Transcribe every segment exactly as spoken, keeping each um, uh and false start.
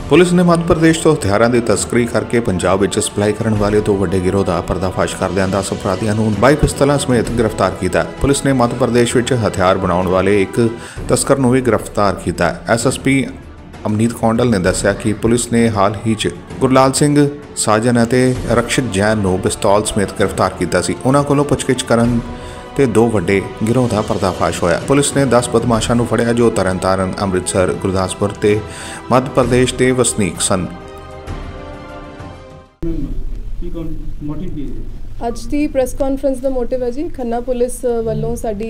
Police ने मध्य प्रदेश तो हथियारों की तस्करी करके पंजाब में सप्लाई करने वाले दो वड्डे गिरोह का पर्दाफाश करदिआं दस अपराधियों को बाई पिस्तलों समेत गिरफ्तार किया। पुलिस ने मध्य प्रदेश में हथियार बनाने वाले एक तस्कर को भी गिरफ्तार किया। S S P Amneet Kaundal ने दस्सिया कि पुलिस ने हाल ही च गुरलाल सिंह साजन और रक्षित जैन को पिस्तौल समेत गिरफ्तार किया। उन्होंने कोलों पुछगिछ करन ते दो वड्डे गिरोह का पर्दाफाश होया। पुलिस ने दस बदमाशों को फड़िया जो तरन तारण, अमृतसर, गुरदासपुर ते मध्य प्रदेश के वसनीक सन। ਅੱਜ ਦੀ ਪ੍ਰੈਸ ਕਾਨਫਰੰਸ ਦਾ ਮੋਟਿਵ ਹੈ ਜੀ ਖੰਨਾ ਪੁਲਿਸ ਵੱਲੋਂ ਸਾਡੀ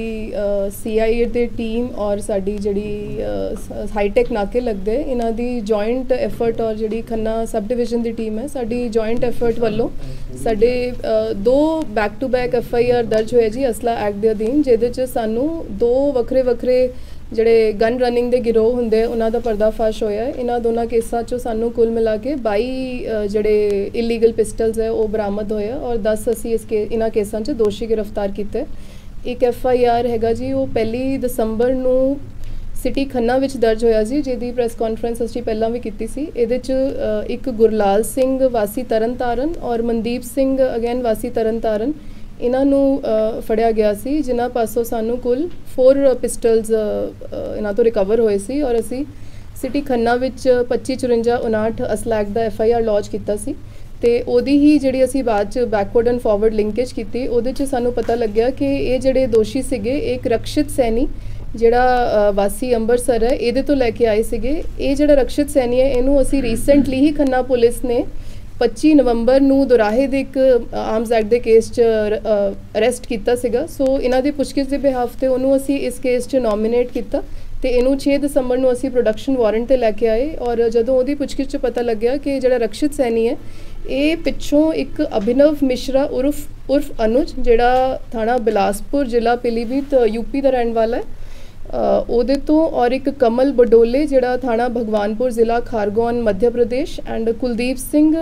ਸੀ ਆਈ ਏ ਦੇ ਟੀਮ ਔਰ ਸਾਡੀ ਜਿਹੜੀ ਹਾਈਟੈਕ ਨਾਕੇ ਲੱਗਦੇ ਇਹਨਾਂ ਦੀ ਜੁਆਇੰਟ ਐਫਰਟ ਔਰ ਜਿਹੜੀ ਖੰਨਾ ਸਬ ਡਿਵੀਜ਼ਨ ਦੀ ਟੀਮ ਹੈ ਸਾਡੀ ਜੁਆਇੰਟ ਐਫਰਟ ਵੱਲੋਂ ਸਾਡੇ ਦੋ back to back F I R ਦਰਜ ਹੋਏ ਜੀ ਅਸਲਾ ਐਕਟ ਦੇ ਅਧੀਨ, ਜਿਹਦੇ 'ਚ ਸਾਨੂੰ ਦੋ ਵੱਖਰੇ ਵੱਖਰੇ ਜਿਹੜੇ ਗਨ ਰਨਿੰਗ ਦੇ ਗਿਰੋਹ ਹੁੰਦੇ ਉਹਨਾਂ ਦਾ ਪਰਦਾਫਾਸ਼ ਹੋਇਆ। ਇਹਨਾਂ ਦੋਨਾਂ ਕੇਸਾਂ 'ਚੋਂ ਸਾਨੂੰ ਕੁੱਲ ਮਿਲਾ ਕੇ ਬਾਈ ਜਿਹੜੇ ਇਲੀਗਲ ਪਿਸਟਲਸ ਹੈ ਉਹ ਬਰਾਮਦ ਹੋਇਆ ਔਰ ਦਸ ਅਸੀਂ ਇਸ ਕੇ ਇਹਨਾਂ ਕੇਸਾਂ 'ਚ ਦੋਸ਼ੀ ਗ੍ਰਿਫਤਾਰ ਕੀਤੇ। ਇੱਕ ਐਫ ਆਈ ਆਰ ਹੈਗਾ ਜੀ ਉਹ ਪਹਿਲੀ ਦਸੰਬਰ ਨੂੰ ਸਿਟੀ ਖੰਨਾ ਵਿੱਚ ਦਰਜ ਹੋਇਆ ਸੀ, ਜਿਹਦੀ ਪ੍ਰੈਸ ਕਾਨਫਰੰਸ ਅਸੀਂ ਪਹਿਲਾਂ ਵੀ ਕੀਤੀ ਸੀ। ਇਹਦੇ 'ਚ ਇੱਕ ਗੁਰਲਾਲ ਸਿੰਘ ਵਾਸੀ ਤਰਨ ਤਾਰਨ ਔਰ ਮਨਦੀਪ ਸਿੰਘ ਅਗੇਨ ਵਾਸੀ ਤਰਨ ਤਾਰਨ ਇਹਨਾਂ ਨੂੰ ਫੜਿਆ ਗਿਆ ਸੀ, ਜਿਨ੍ਹਾਂ ਪਾਸੋਂ ਸਾਨੂੰ ਕੁੱਲ ਫੋਰ ਪਿਸਟਲਸ ਇਹਨਾਂ ਤੋਂ ਰਿਕਵਰ ਹੋਏ ਸੀ ਔਰ ਅਸੀਂ ਸਿਟੀ ਖੰਨਾ ਵਿੱਚ ਪੱਚੀ ਚੁਰੰਜਾ ਉਨਾਹਠ ਅਸਲਾ ਐਕਟ ਦਾ ਐਫ ਆਈ ਆਰ ਲੌਂਚ ਕੀਤਾ ਸੀ। ਅਤੇ ਉਹਦੀ ਹੀ ਜਿਹੜੀ ਅਸੀਂ ਬਾਅਦ 'ਚ ਬੈਕਵਰਡ ਐਂਡ ਫਾਰਵਰਡ ਲਿੰਕੇਜ ਕੀਤੀ, ਉਹਦੇ 'ਚ ਸਾਨੂੰ ਪਤਾ ਲੱਗਿਆ ਕਿ ਇਹ ਜਿਹੜੇ ਦੋਸ਼ੀ ਸੀਗੇ ਇੱਕ ਰਕਸ਼ਿਤ ਸੈਣੀ ਜਿਹੜਾ ਵਾਸੀ ਅੰਮ੍ਰਿਤਸਰ ਹੈ ਇਹਦੇ ਤੋਂ ਲੈ ਕੇ ਆਏ ਸੀਗੇ। ਇਹ ਜਿਹੜਾ ਰਕਸ਼ਿਤ ਸੈਣੀ ਹੈ ਇਹਨੂੰ ਅਸੀਂ ਰੀਸੈਂਟਲੀ ਹੀ ਖੰਨਾ ਪੁਲਿਸ ਨੇ ਪੱਚੀ ਨਵੰਬਰ ਨੂੰ ਦੁਰਾਹੇ ਦੇ ਇੱਕ ਆਰਮਸ ਐਕਟ ਦੇ ਕੇਸ 'ਚ ਅਰੈਸਟ ਕੀਤਾ ਸੀਗਾ। ਸੋ ਇਹਨਾਂ ਦੀ ਪੁੱਛਗਿੱਛ ਦੇ ਬਿਹਾਫ 'ਤੇ ਉਹਨੂੰ ਅਸੀਂ ਇਸ ਕੇਸ 'ਚ ਨੋਮੀਨੇਟ ਕੀਤਾ ਅਤੇ ਇਹਨੂੰ ਛੇ ਦਸੰਬਰ ਨੂੰ ਅਸੀਂ ਪ੍ਰੋਡਕਸ਼ਨ ਵਾਰੰਟ 'ਤੇ ਲੈ ਕੇ ਆਏ ਔਰ ਜਦੋਂ ਉਹਦੀ ਪੁੱਛਗਿੱਛ 'ਚ ਪਤਾ ਲੱਗਿਆ ਕਿ ਜਿਹੜਾ ਰਕਸ਼ਿਤ ਸੈਣੀ ਹੈ ਇਹ ਪਿੱਛੋਂ ਇੱਕ ਅਭਿਨਵ ਮਿਸ਼ਰਾ ਉਰਫ ਉਰਫ ਅਨੁਜ ਜਿਹੜਾ ਥਾਣਾ ਬਿਲਾਸਪੁਰ ਜ਼ਿਲ੍ਹਾ ਪੀਲੀਭੀਤ ਯੂਪੀ ਦਾ ਰਹਿਣ ਵਾਲਾ ਹੈ ਉਹਦੇ ਤੋਂ ਔਰ ਇੱਕ ਕਮਲ ਬਡੋਲੇ ਜਿਹੜਾ ਥਾਣਾ ਭਗਵਾਨਪੁਰ ਜ਼ਿਲ੍ਹਾ ਖਾਰਗੋਨ ਮੱਧ ਪ੍ਰਦੇਸ਼ ਐਂਡ ਕੁਲਦੀਪ ਸਿੰਘ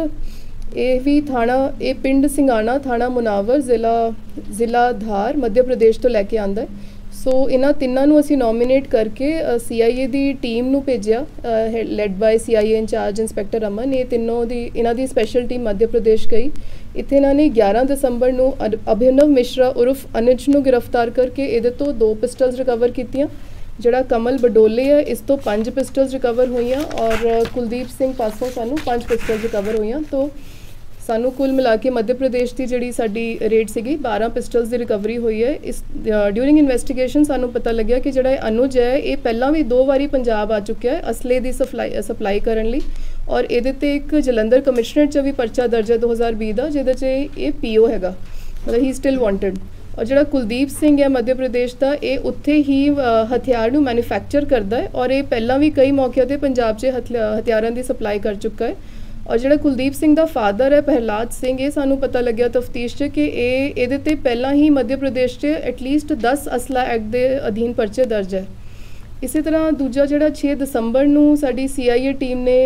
ਇਹ ਵੀ ਥਾਣਾ ਇਹ ਪਿੰਡ ਸਿੰਘਾਣਾ ਥਾਣਾ ਮੁਨਾਵਰ ਜ਼ਿਲ੍ਹਾ ਜ਼ਿਲ੍ਹਾ ਧਾਰ ਮੱਧ ਪ੍ਰਦੇਸ਼ ਤੋਂ ਲੈ ਕੇ ਆਉਂਦਾ। ਸੋ ਇਹਨਾਂ ਤਿੰਨਾਂ ਨੂੰ ਅਸੀਂ ਨੋਮੀਨੇਟ ਕਰਕੇ ਸੀ ਆਈ ਏ ਦੀ ਟੀਮ ਨੂੰ ਭੇਜਿਆ, led by C I A incharge inspector Aman. ਇਹ ਤਿੰਨੋਂ ਦੀ ਇਹਨਾਂ ਦੀ ਸਪੈਸ਼ਲ ਟੀਮ ਮੱਧ ਪ੍ਰਦੇਸ਼ ਗਈ। ਇੱਥੇ ਇਹਨਾਂ ਨੇ ਗਿਆਰਾਂ ਦਸੰਬਰ ਨੂੰ ਅਭਿਨਵ ਮਿਸ਼ਰਾ ਉਰਫ ਅਨੁਜ ਨੂੰ ਗ੍ਰਿਫਤਾਰ ਕਰਕੇ ਇਹਦੇ ਤੋਂ ਦੋ ਪਿਸਟਲਸ ਰਿਕਵਰ ਕੀਤੀਆਂ। ਜਿਹੜਾ ਕਮਲ ਬਡੋਲੇ ਹੈ ਇਸ ਤੋਂ ਪੰਜ ਪਿਸਟਲਸ ਰਿਕਵਰ ਹੋਈਆਂ ਔਰ ਕੁਲਦੀਪ ਸਿੰਘ ਪਾਸੋਂ ਸਾਨੂੰ ਪੰਜ ਪਿਸਟਲਸ ਰਿਕਵਰ ਹੋਈਆਂ। ਤੋਂ ਸਾਨੂੰ ਕੁੱਲ ਮਿਲਾ ਕੇ ਮੱਧ ਪ੍ਰਦੇਸ਼ ਦੀ ਜਿਹੜੀ ਸਾਡੀ ਰੇਟ ਸੀਗੀ ਬਾਰਾਂ ਪਿਸਟਲਸ ਦੀ ਰਿਕਵਰੀ ਹੋਈ ਹੈ। ਇਸ ਡਿਊਰਿੰਗ ਇਨਵੈਸਟੀਗੇਸ਼ਨ ਸਾਨੂੰ ਪਤਾ ਲੱਗਿਆ ਕਿ ਜਿਹੜਾ ਇਹ ਅਨੁਜ ਹੈ ਇਹ ਪਹਿਲਾਂ ਵੀ ਦੋ ਵਾਰੀ ਪੰਜਾਬ ਆ ਚੁੱਕਿਆ ਹੈ ਅਸਲੇ ਦੀ ਸਪਲਾਈ ਸਪਲਾਈ ਕਰਨ ਲਈ ਔਰ ਇਹਦੇ 'ਤੇ ਇੱਕ ਜਲੰਧਰ ਕਮਿਸ਼ਨਰੇਟ 'ਚ ਵੀ ਪਰਚਾ ਦਰਜ ਹੈ ਦੋ ਹਜ਼ਾਰ ਵੀਹ ਦਾ, ਜਿਹਦੇ 'ਚ ਇਹ ਪੀ ਓ ਹੈਗਾ, ਮਤਲਬ ਹੀ ਸਟਿਲ ਵਾਂਟਡ। ਔਰ ਜਿਹੜਾ ਕੁਲਦੀਪ ਸਿੰਘ ਹੈ ਮੱਧ ਪ੍ਰਦੇਸ਼ ਦਾ ਇਹ ਉੱਥੇ ਹੀ ਹਥਿਆਰ ਨੂੰ ਮੈਨੂਫੈਕਚਰ ਕਰਦਾ ਹੈ ਔਰ ਇਹ ਪਹਿਲਾਂ ਵੀ ਕਈ ਮੌਕਿਆਂ 'ਤੇ ਪੰਜਾਬ 'ਚ ਹਥਿਆਰਾਂ ਦੀ ਸਪਲਾਈ ਕਰ ਚੁੱਕਾ ਹੈ। ਔਰ ਜਿਹੜਾ ਕੁਲਦੀਪ ਸਿੰਘ ਦਾ ਫਾਦਰ ਹੈ ਪ੍ਰਹਿਲਾਦ ਸਿੰਘ, ਇਹ ਸਾਨੂੰ ਪਤਾ ਲੱਗਿਆ ਤਫਤੀਸ਼ 'ਚ ਕਿ ਇਹ ਇਹਦੇ 'ਤੇ ਪਹਿਲਾਂ ਹੀ ਮੱਧ ਪ੍ਰਦੇਸ਼ 'ਚ ਐਟਲੀਸਟ ਦਸ ਅਸਲਾ ਐਕਟ ਦੇ ਅਧੀਨ ਪਰਚੇ ਦਰਜ ਹੈ। ਇਸੇ ਤਰ੍ਹਾਂ ਦੂਜਾ ਜਿਹੜਾ ਛੇ ਦਸੰਬਰ ਨੂੰ ਸਾਡੀ ਸੀ ਆਈ ਏ ਟੀਮ ਨੇ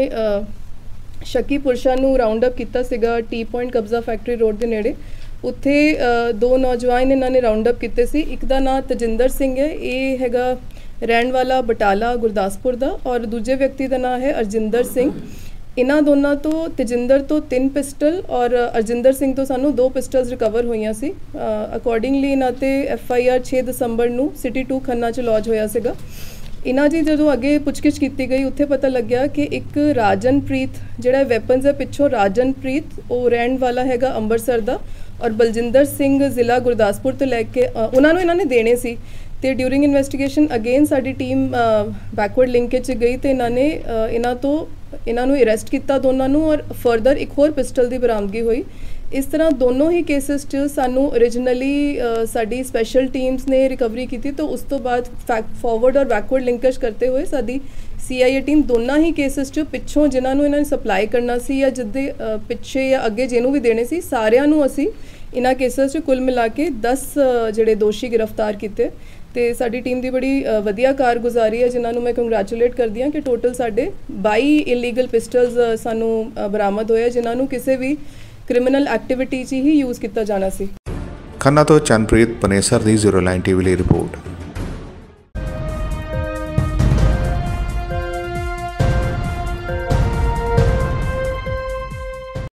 ਸ਼ੱਕੀ ਪੁਰਸ਼ਾਂ ਨੂੰ ਰਾਊਂਡ ਅਪ ਕੀਤਾ ਸੀਗਾ ਟੀ ਪੁਆਇੰਟ ਕਬਜ਼ਾ ਫੈਕਟਰੀ ਰੋਡ ਦੇ ਨੇੜੇ। ਉੱਥੇ ਦੋ ਨੌਜਵਾਨ ਇਹਨਾਂ ਨੇ ਰਾਊਂਡ ਅਪ ਕੀਤੇ ਸੀ। ਇੱਕ ਦਾ ਨਾਂ ਤਜਿੰਦਰ ਸਿੰਘ ਹੈ, ਇਹ ਹੈਗਾ ਰਹਿਣ ਵਾਲਾ ਬਟਾਲਾ ਗੁਰਦਾਸਪੁਰ ਦਾ ਔਰ ਦੂਜੇ ਵਿਅਕਤੀ ਦਾ ਨਾਂ ਹੈ ਅਰਜਿੰਦਰ ਸਿੰਘ। ਇਹਨਾਂ ਦੋਨਾਂ ਤੋਂ ਤਜਿੰਦਰ ਤੋਂ ਤਿੰਨ ਪਿਸਟਲ ਔਰ ਅਰਜਿੰਦਰ ਸਿੰਘ ਤੋਂ ਸਾਨੂੰ ਦੋ ਪਿਸਟਲਸ ਰਿਕਵਰ ਹੋਈਆਂ ਸੀ। ਅਕੋਰਡਿੰਗਲੀ ਇਹਨਾਂ 'ਤੇ ਐਫ ਆਈ ਆਰ ਛੇ ਦਸੰਬਰ ਨੂੰ ਸਿਟੀ ਟੂ ਖੰਨਾ 'ਚ ਲੌਂਚ ਹੋਇਆ ਸੀਗਾ। ਇਹਨਾਂ ਦੀ ਜਦੋਂ ਅੱਗੇ ਪੁੱਛਗਿੱਛ ਕੀਤੀ ਗਈ ਉੱਥੇ ਪਤਾ ਲੱਗਿਆ ਕਿ ਇੱਕ ਰਾਜਨਪ੍ਰੀਤ ਜਿਹੜਾ ਵੈਪਨਸ ਹੈ ਪਿੱਛੋਂ ਰਾਜਨਪ੍ਰੀਤ ਉਹ ਰਹਿਣ ਵਾਲਾ ਹੈਗਾ ਅੰਮ੍ਰਿਤਸਰ ਦਾ ਔਰ ਬਲਜਿੰਦਰ ਸਿੰਘ ਜ਼ਿਲ੍ਹਾ ਗੁਰਦਾਸਪੁਰ ਤੋਂ ਲੈ ਕੇ ਉਹਨਾਂ ਨੂੰ ਇਹਨਾਂ ਨੇ ਦੇਣੇ ਸੀ। ਅਤੇ ਡਿਊਰਿੰਗ ਇਨਵੈਸਟੀਗੇਸ਼ਨ ਅਗੇਨ ਸਾਡੀ ਟੀਮ ਬੈਕਵਰਡ ਲਿੰਕੇਜ 'ਚ ਗਈ ਅਤੇ ਇਹਨਾਂ ਨੇ ਇਹਨਾਂ ਤੋਂ ਇਹਨਾਂ ਨੂੰ ਅਰੈਸਟ ਕੀਤਾ ਦੋਨਾਂ ਨੂੰ ਔਰ ਫਰਦਰ ਇੱਕ ਹੋਰ ਪਿਸਟਲ ਦੀ ਬਰਾਮਦਗੀ ਹੋਈ। ਇਸ ਤਰ੍ਹਾਂ ਦੋਨੋਂ ਹੀ ਕੇਸਿਸ 'ਚ ਸਾਨੂੰ ਓਰੀਜਨਲੀ ਸਾਡੀ ਸਪੈਸ਼ਲ ਟੀਮਸ ਨੇ ਰਿਕਵਰੀ ਕੀਤੀ। ਤਾਂ ਉਸ ਤੋਂ ਬਾਅਦ ਫੈਕਟ ਫਾਰਵਰਡ ਔਰ ਬੈਕਵਰਡ ਲਿੰਕੇਜ ਕਰਦੇ ਹੋਏ ਸਾਡੀ ਸੀ ਆਈ ਏ ਟੀਮ ਦੋਨਾਂ ਹੀ ਕੇਸਿਸ 'ਚ ਪਿੱਛੋਂ ਜਿਨ੍ਹਾਂ ਨੂੰ ਇਹਨਾਂ ਨੇ ਸਪਲਾਈ ਕਰਨਾ ਸੀ ਜਾਂ ਜਿੱਦੇ ਪਿੱਛੇ ਜਾਂ ਅੱਗੇ ਜਿਹਨੂੰ ਵੀ ਦੇਣੇ ਸੀ ਸਾਰਿਆਂ ਨੂੰ ਅਸੀਂ ਇਹਨਾਂ ਕੇਸਿਸ 'ਚ ਕੁੱਲ ਮਿਲਾ ਕੇ ਦਸ ਜਿਹੜੇ ਦੋਸ਼ੀ ਗ੍ਰਿਫਤਾਰ ਕੀਤੇ। ਅਤੇ ਸਾਡੀ ਟੀਮ ਦੀ ਬੜੀ ਵਧੀਆ ਕਾਰਗੁਜ਼ਾਰੀ ਹੈ ਜਿਨ੍ਹਾਂ ਨੂੰ ਮੈਂ ਕੰਗਰੈਚੁਲੇਟ ਕਰਦੀ ਹਾਂ ਕਿ ਟੋਟਲ ਸਾਡੇ ਬਾਈ ਇਲੀਗਲ ਪਿਸਟਲਸ ਸਾਨੂੰ ਬਰਾਮਦ ਹੋਏ ਜਿਨ੍ਹਾਂ ਨੂੰ ਕਿਸੇ ਵੀ ਕ੍ਰਿਮੀਨਲ ਐਕਟੀਵਿਟੀ 'ਚ ਹੀ ਯੂਜ਼ ਕੀਤਾ ਜਾਣਾ ਸੀ। ਖੰਨਾ ਤੋਂ ਚੰਨਪ੍ਰੀਤ ਪਨੇਸਰ ਦੀ ਜ਼ੀਰੋ ਲਾਈਨ ਟੀ ਵੀ ਲਈ ਰਿਪੋਰਟ।